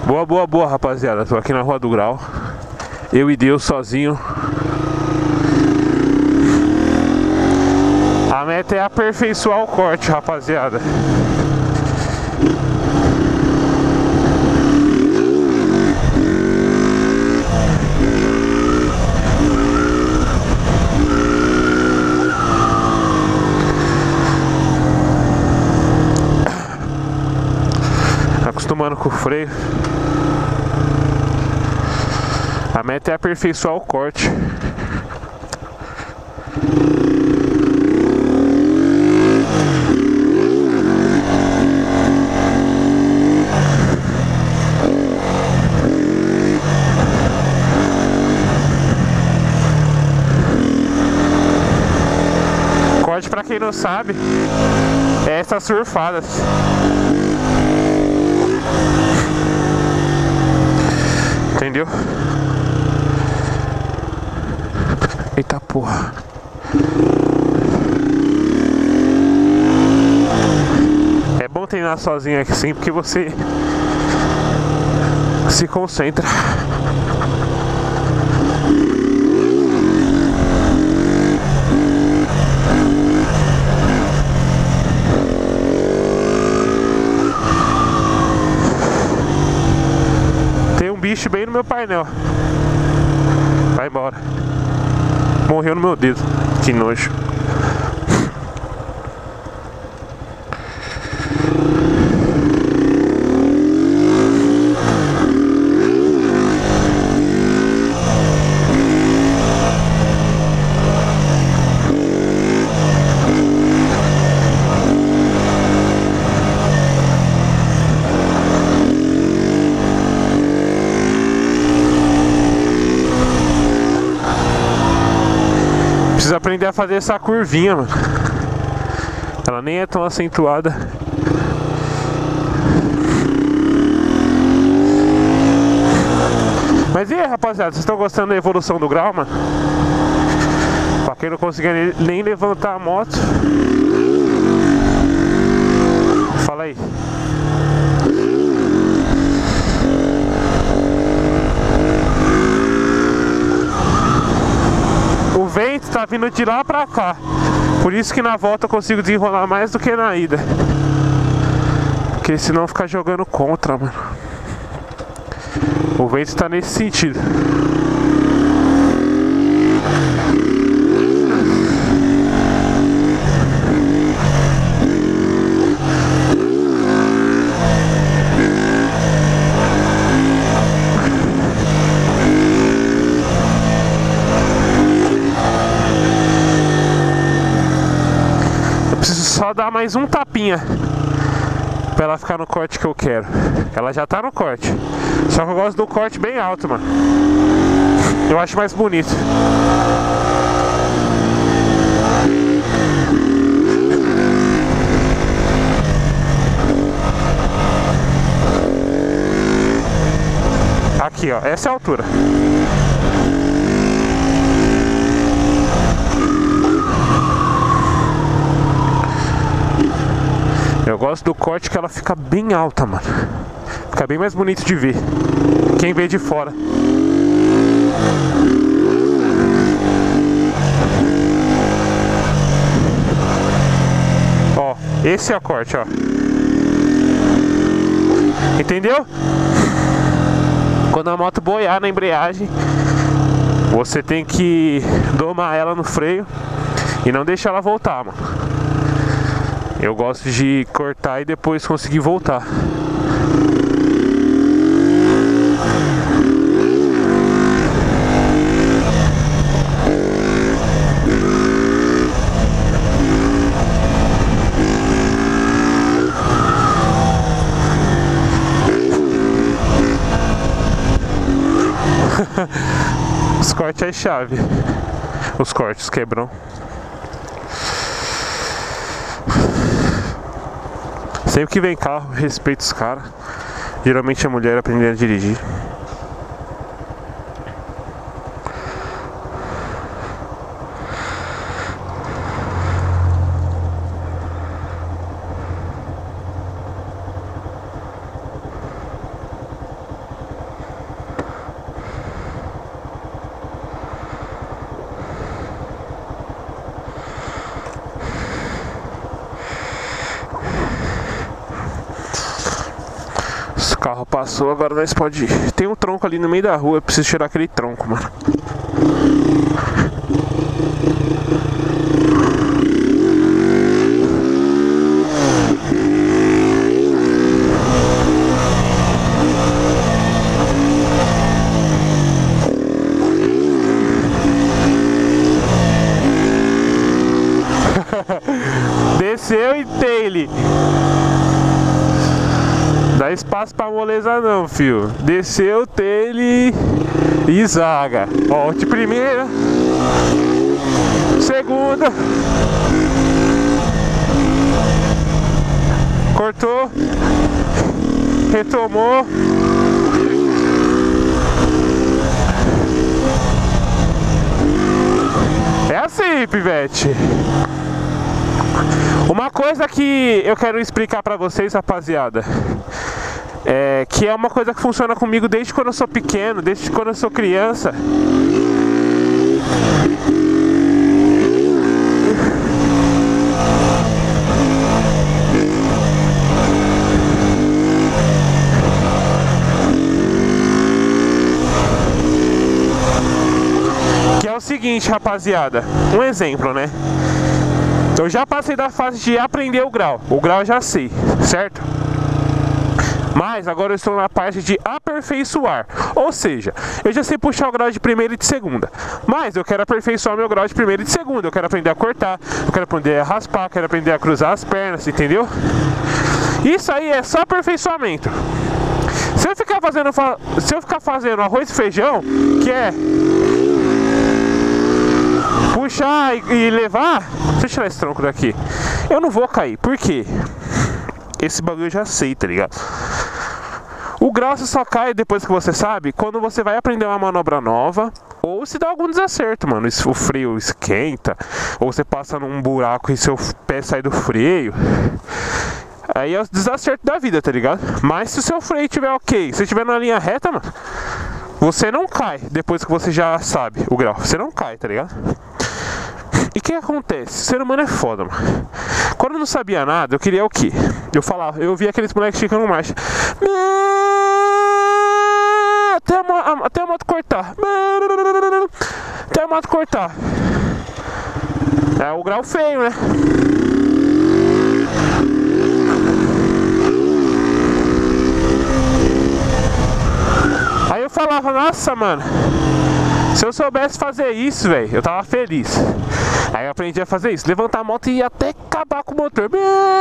Boa, boa, boa, rapaziada. Tô aqui na Rua do Grau. Eu e Deus sozinho. A meta é aperfeiçoar o corte, rapaziada. Acostumando com o freio. A meta é aperfeiçoar o corte. Corte, pra quem não sabe, é essas surfadas. Entendeu? Eita porra. É bom treinar sozinho aqui sim, porque você se concentra. Tem um bicho bem no meu painel. Vai embora. Morreu no meu dedo. Que nojo. Preciso aprender a fazer essa curvinha, mano. Ela nem é tão acentuada. Mas e aí, rapaziada, vocês estão gostando da evolução do grau, mano? Pra quem não conseguia nem levantar a moto. Fala aí. O vento tá vindo de lá pra cá. Por isso que na volta eu consigo desenrolar mais do que na ida. Porque senão fica jogando contra, mano. O vento tá nesse sentido. Só dar mais um tapinha pra ela ficar no corte que eu quero. Ela já tá no corte. Só que eu gosto do corte bem alto, mano. Eu acho mais bonito. Aqui, ó. Essa é a altura. Eu gosto do corte que ela fica bem alta, mano. Fica bem mais bonito de ver. Quem vê de fora. Ó, esse é o corte, ó. Entendeu? Quando a moto boiar na embreagem, você tem que domar ela no freio e não deixar ela voltar, mano. Eu gosto de cortar e depois conseguir voltar. Os cortes é chave. Os cortes quebram. Sempre que vem carro, respeito os caras. Geralmente a mulher aprendendo a dirigir. carro passou, agora nós pode ir. Tem um tronco ali no meio da rua, eu preciso tirar aquele tronco, mano. Desceu e taile. Dá espaço pra moleza não, fio. Desceu, taile e zaga. Ó, de primeira. Segunda. Cortou. Retomou. É assim, pivete. Uma coisa que eu quero explicar pra vocês, rapaziada, que é uma coisa que funciona comigo desde quando eu sou pequeno, desde quando eu sou criança. Que é o seguinte, rapaziada, um exemplo, né? Eu já passei da fase de aprender o grau eu já sei, certo? Mas agora eu estou na parte de aperfeiçoar, ou seja, eu já sei puxar o grau de primeira e de segunda, mas eu quero aperfeiçoar meu grau de primeira e de segunda, eu quero aprender a cortar, eu quero aprender a raspar, eu quero aprender a cruzar as pernas, entendeu? Isso aí é só aperfeiçoamento. Se eu ficar fazendo arroz e feijão, que é puxar e levar, deixa eu tirar esse tronco daqui, eu não vou cair, por quê? Esse bagulho eu já sei, tá ligado? O grau você só cai depois que você sabe, quando você vai aprender uma manobra nova, ou se dá algum desacerto, mano, o freio esquenta, ou você passa num buraco e seu pé sai do freio. Aí é o desacerto da vida, tá ligado? Mas se o seu freio estiver ok, se estiver na linha reta, mano, você não cai depois que você já sabe o grau, você não cai, tá ligado? E o que acontece? O ser humano é foda, mano. Quando eu não sabia nada, eu queria o quê? Eu via aqueles moleques ficando marcha. Até a moto cortar. Até a moto cortar. É o grau feio, né? Aí eu falava, nossa, mano, se eu soubesse fazer isso, velho, eu tava feliz. Aí eu aprendi a fazer isso, levantar a moto e até acabar com o motor.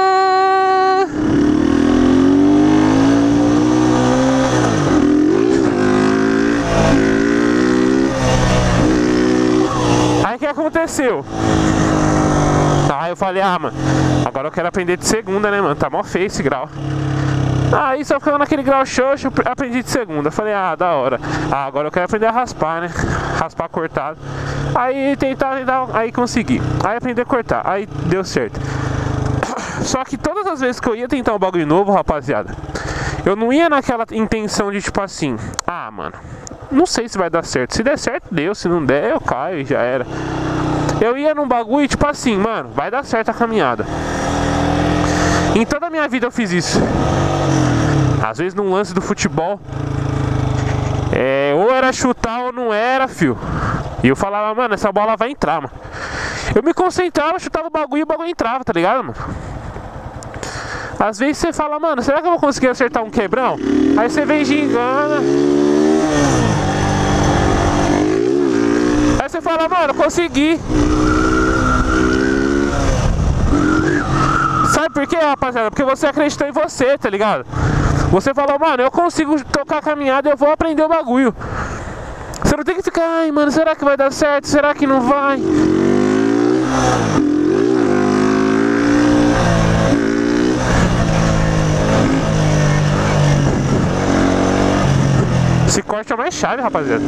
Aí o que aconteceu? Aí eu falei, mano, agora eu quero aprender de segunda, né, mano? Tá mó feio esse grau. Aí só ficando naquele grau xoxo, aprendi de segunda. Falei, da hora. Agora eu quero aprender a raspar, né? Raspar cortado. Aí tentar, aí consegui. Aí aprendi a cortar, aí deu certo. Só que todas as vezes que eu ia tentar um bagulho novo, rapaziada, eu não ia naquela intenção de tipo assim, mano, não sei se vai dar certo. Se der certo, deu. Se não der, eu caio e já era. Eu ia num bagulho tipo assim, mano, vai dar certo a caminhada. Em toda a minha vida eu fiz isso. Às vezes num lance do futebol, ou era chutar ou não era, fio. E eu falava, mano, essa bola vai entrar, mano. Eu me concentrava, chutava o bagulho e o bagulho entrava, tá ligado, mano? Às vezes você fala, mano, será que eu vou conseguir acertar um quebrão? Aí você vem gingando. Aí você fala, mano, consegui. Sabe por quê, rapaziada? Porque você acreditou em você, tá ligado? Você falou, mano, eu consigo tocar a caminhada, eu vou aprender o bagulho. Você não tem que ficar, ai, mano, será que vai dar certo? Será que não vai? Esse corte é mais chave, rapaziada.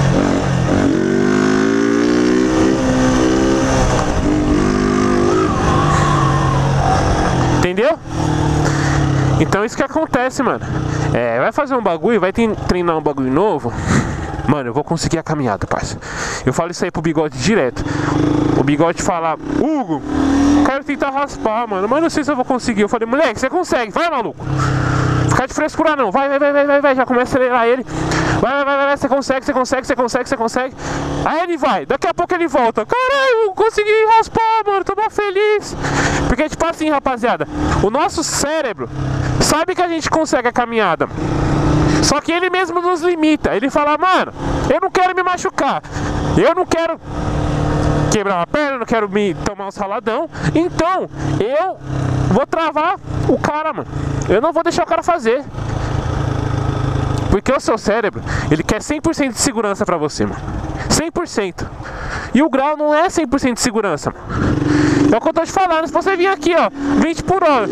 Entendeu? Então isso que acontece, mano. Vai fazer um bagulho, vai treinar um bagulho novo. Mano, eu vou conseguir a caminhada, parça. Eu falo isso aí pro Bigode direto. O Bigode fala, Hugo, quero tentar raspar, mano, mas não sei se eu vou conseguir. Eu falei, moleque, você consegue, vai, maluco. Ficar de frescura não. Vai. Já começa a acelerar ele. Vai. Você consegue. Aí ele vai. Daqui a pouco ele volta. Caralho, consegui raspar, mano. Tô mó feliz. Porque, tipo assim, rapaziada, o nosso cérebro sabe que a gente consegue a caminhada. Só que ele mesmo nos limita. Ele fala, mano, eu não quero me machucar. Eu não quero quebrar uma perna, não quero me tomar uns raladão. Então, eu vou travar o cara, mano. Eu não vou deixar o cara fazer. Porque o seu cérebro, ele quer 100% de segurança pra você, mano. 100%. E o grau não é 100% de segurança, mano. É o que eu tô te falando. Se você vir aqui, ó, 20 por hora.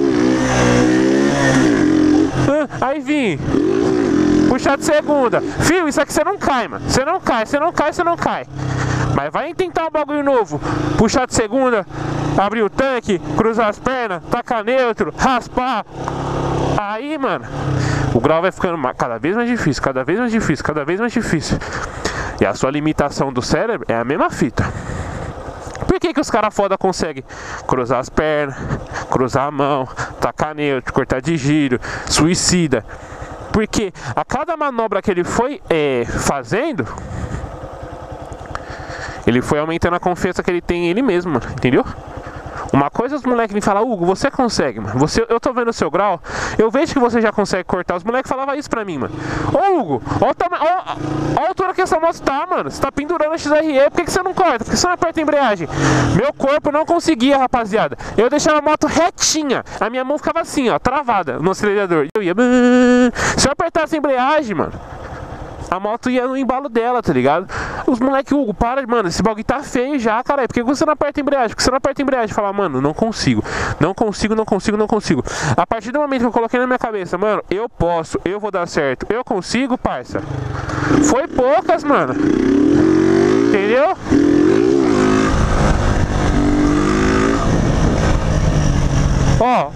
Aí vim. Puxar de segunda. Fio, isso aqui você não cai, mano. Você não cai. Mas vai tentar um bagulho novo. Puxar de segunda, abrir o tanque, cruzar as pernas, tacar neutro, raspar. Aí, mano, o grau vai ficando cada vez mais difícil. E a sua limitação do cérebro é a mesma fita. Por que os caras foda conseguem cruzar as pernas, cruzar a mão, tacar neutro, cortar de giro, suicida? Porque a cada manobra que ele foi fazendo, ele foi aumentando a confiança que ele tem em ele mesmo, mano, entendeu? Uma coisa os moleques me falam, Hugo, você consegue, mano. Eu tô vendo o seu grau, eu vejo que você já consegue cortar. Os moleques falavam isso pra mim, mano. Ô, Hugo, olha a altura que essa moto tá, mano. Você tá pendurando a XRE, por que você não corta? Por que você não aperta a embreagem? Meu corpo não conseguia, rapaziada. Eu deixava a moto retinha, a minha mão ficava assim, ó, travada no acelerador. Eu ia... Se eu apertasse a embreagem, mano, a moto ia no embalo dela, tá ligado? Os moleques, Hugo, para, mano, esse bagulho tá feio já, caralho. Por que você não aperta a embreagem? Porque você não aperta a embreagem? Fala, mano, não consigo. A partir do momento que eu coloquei na minha cabeça, mano, eu posso, eu vou dar certo, eu consigo, parça. Foi poucas, mano. Entendeu? Ó.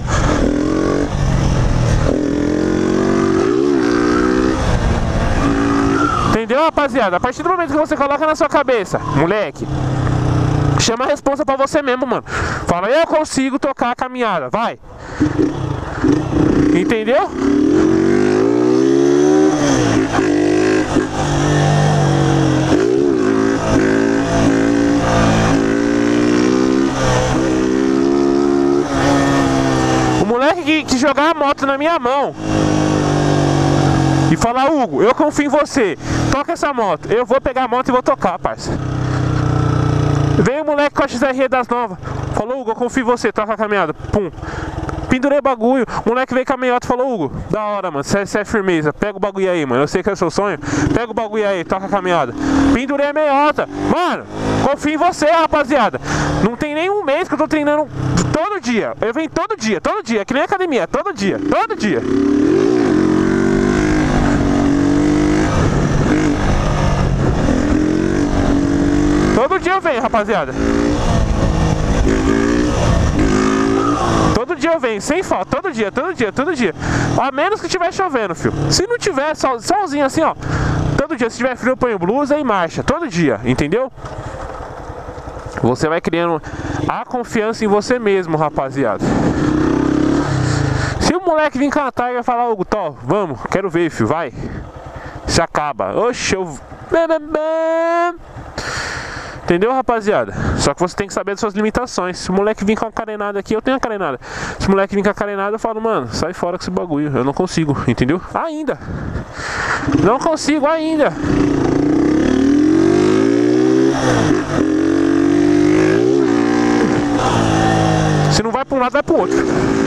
Entendeu, rapaziada? A partir do momento que você coloca na sua cabeça, moleque, chama a responsa pra você mesmo, mano. Fala, eu consigo tocar a caminhada, vai. Entendeu? O moleque que jogar a moto na minha mão e falar, Hugo, eu confio em você, toca essa moto, eu vou pegar a moto e vou tocar, parça. Veio o moleque com a XRE das novas, falou, Hugo, eu confio em você, toca a caminhada, pum. Pendurei o bagulho, o moleque veio com a meiota e falou, Hugo, da hora, mano, você é firmeza, pega o bagulho aí, mano, eu sei que é o seu sonho, pega o bagulho aí, toca a caminhada. Pendurei a meiota, mano, confio em você, rapaziada. Não tem nem um mês que eu tô treinando todo dia, eu venho todo dia, é que nem academia, todo dia. Todo dia eu venho, rapaziada. Todo dia eu venho, sem falta, todo dia. A menos que estiver chovendo, filho. Se não tiver, solzinho assim, ó. Todo dia, se tiver frio, eu ponho blusa e marcha. Todo dia, entendeu? Você vai criando a confiança em você mesmo, rapaziada. Se o moleque vir cantar e vai falar, Hugo, Tó, vamos, quero ver, filho, vai. Se acaba. Oxe, eu... Entendeu, rapaziada? Só que você tem que saber das suas limitações. Se o moleque vir com a carenada aqui, eu tenho a carenada. Se o moleque vir com a carenada, eu falo, mano, sai fora com esse bagulho. Eu não consigo, entendeu? Ainda. Não consigo ainda. Se não vai pra um lado, vai pro outro.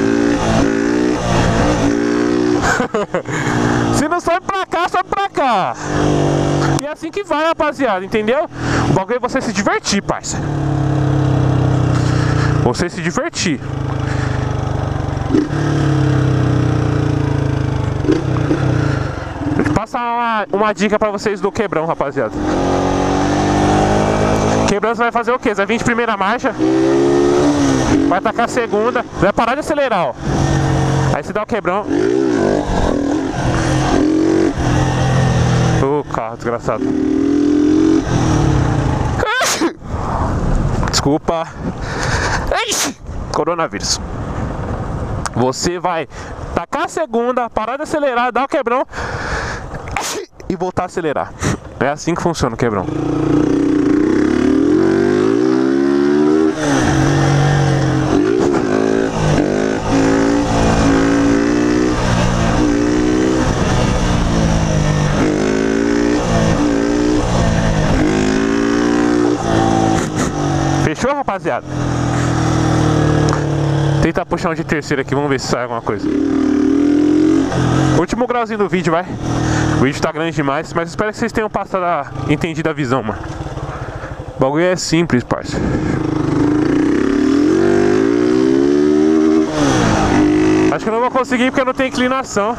Se não sobe pra cá, sobe pra cá. E é assim que vai, rapaziada, entendeu? O bagulho é você se divertir, parça. Você se divertir. Vou passar uma dica pra vocês do quebrão, rapaziada. Quebrão você vai fazer o quê? Você vai vir de primeira marcha, vai tacar a segunda, vai parar de acelerar, ó. Aí você dá o quebrão. Ô, carro desgraçado. Desculpa. Coronavírus. Você vai tacar a segunda, parar de acelerar, dar o quebrão e voltar a acelerar. É assim que funciona o quebrão. Fechou, rapaziada? Tenta puxar um de terceira aqui, vamos ver se sai alguma coisa. Último grauzinho do vídeo, vai. O vídeo tá grande demais, mas espero que vocês tenham passado entendido a visão, mano. O bagulho é simples, parça. Acho que eu não vou conseguir porque eu não tenho inclinação.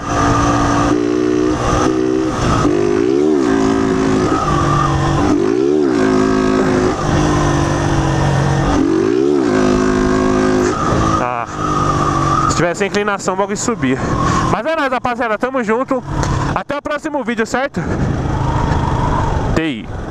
Se tivesse inclinação, o bagulho subia. Mas é nóis, rapaziada, tamo junto. Até o próximo vídeo, certo? TI.